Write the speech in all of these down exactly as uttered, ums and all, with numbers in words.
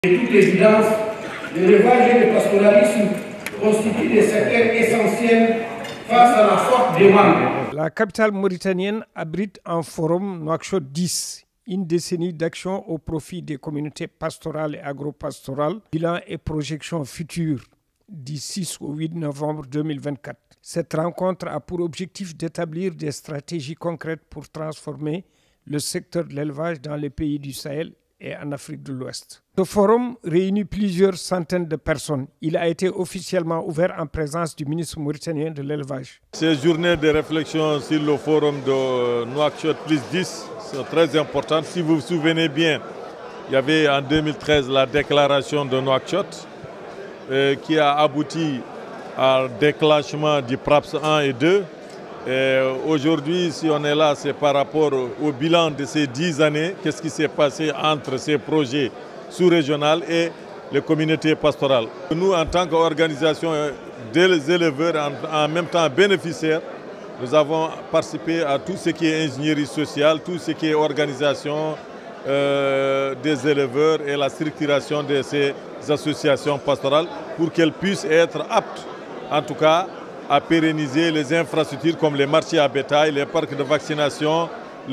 De toute évidence, l'élevage et le pastoralisme constituent des secteurs essentiels face à la forte demande. La capitale mauritanienne abrite un forum Nouakchott dix, une décennie d'action au profit des communautés pastorales et agro-pastorales, bilan et projections futures du six au huit novembre deux mille vingt-quatre. Cette rencontre a pour objectif d'établir des stratégies concrètes pour transformer le secteur de l'élevage dans les pays du Sahel et en Afrique de l'Ouest. Ce forum réunit plusieurs centaines de personnes. Il a été officiellement ouvert en présence du ministre mauritanien de l'élevage. Ces journées de réflexion sur le forum de Nouakchott plus dix sont très importantes. Si vous vous souvenez bien, il y avait en deux mille treize la déclaration de Nouakchott euh, qui a abouti au déclenchement du PRAPS un et deux. Aujourd'hui, si on est là, c'est par rapport au bilan de ces dix années. Qu'est-ce qui s'est passé entre ces projets sous-régionaux et les communautés pastorales? Nous, en tant qu'organisation des éleveurs, en, en même temps bénéficiaires, nous avons participé à tout ce qui est ingénierie sociale, tout ce qui est organisation euh, des éleveurs et la structuration de ces associations pastorales pour qu'elles puissent être aptes, en tout cas, à pérenniser les infrastructures comme les marchés à bétail, les parcs de vaccination,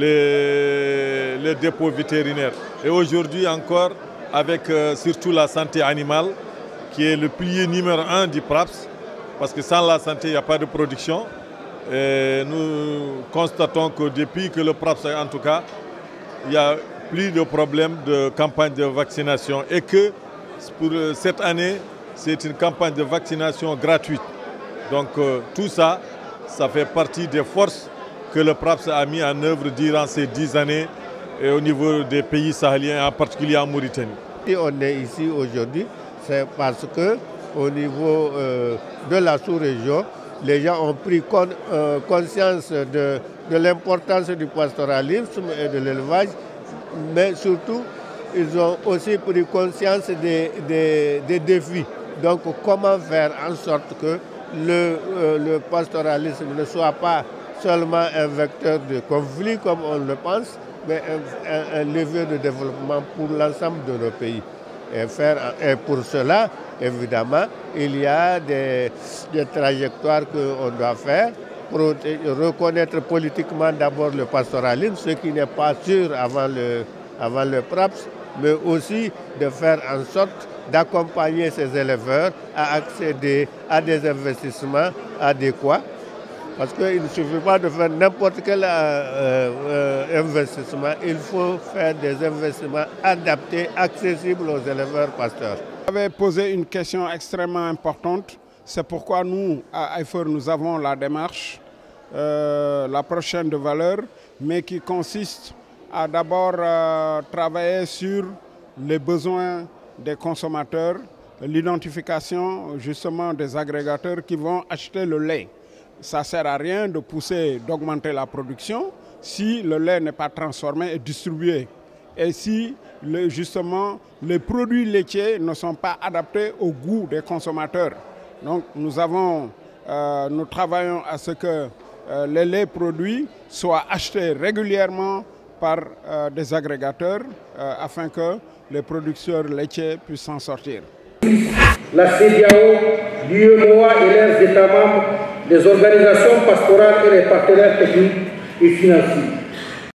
les, les dépôts vétérinaires. Et aujourd'hui encore, avec euh, surtout la santé animale, qui est le pilier numéro un du PRAPS, parce que sans la santé, il n'y a pas de production. Et nous constatons que depuis que le PRAPS, en tout cas, il n'y a plus de problèmes de campagne de vaccination et que pour cette année, c'est une campagne de vaccination gratuite. Donc euh, tout ça, ça fait partie des forces que le PRAPS a mis en œuvre durant ces dix années et au niveau des pays sahéliens, en particulier en Mauritanie. Si on est ici aujourd'hui, c'est parce que au niveau euh, de la sous-région, les gens ont pris con, euh, conscience de, de l'importance du pastoralisme et de l'élevage, mais surtout, ils ont aussi pris conscience des, des, des défis. Donc comment faire en sorte que Le, euh, le pastoralisme ne soit pas seulement un vecteur de conflit comme on le pense, mais un, un, un levier de développement pour l'ensemble de nos pays. Et, faire, et pour cela, évidemment, il y a des, des trajectoires qu'on doit faire, pour reconnaître politiquement d'abord le pastoralisme, ce qui n'est pas sûr avant le, avant le PRAPS, mais aussi de faire en sorte d'accompagner ces éleveurs à accéder à des investissements adéquats. Parce qu'il ne suffit pas de faire n'importe quel euh, euh, investissement, il faut faire des investissements adaptés, accessibles aux éleveurs pasteurs. Vous avez posé une question extrêmement importante. C'est pourquoi nous, à I F O R, nous avons la démarche, euh, la prochaine de valeur, mais qui consiste à d'abord euh, travailler sur les besoins des consommateurs, l'identification justement des agrégateurs qui vont acheter le lait. Ça ne sert à rien de pousser, d'augmenter la production si le lait n'est pas transformé et distribué. Et si le, justement les produits laitiers ne sont pas adaptés au goût des consommateurs. Donc nous, avons, euh, nous travaillons à ce que euh, les laits produits soient achetés régulièrement par euh, des agrégateurs euh, afin que les producteurs laitiers puissent s'en sortir. La C E D E A O, l'U E M O A et leurs États membres, les organisations pastorales et les partenaires techniques et financiers.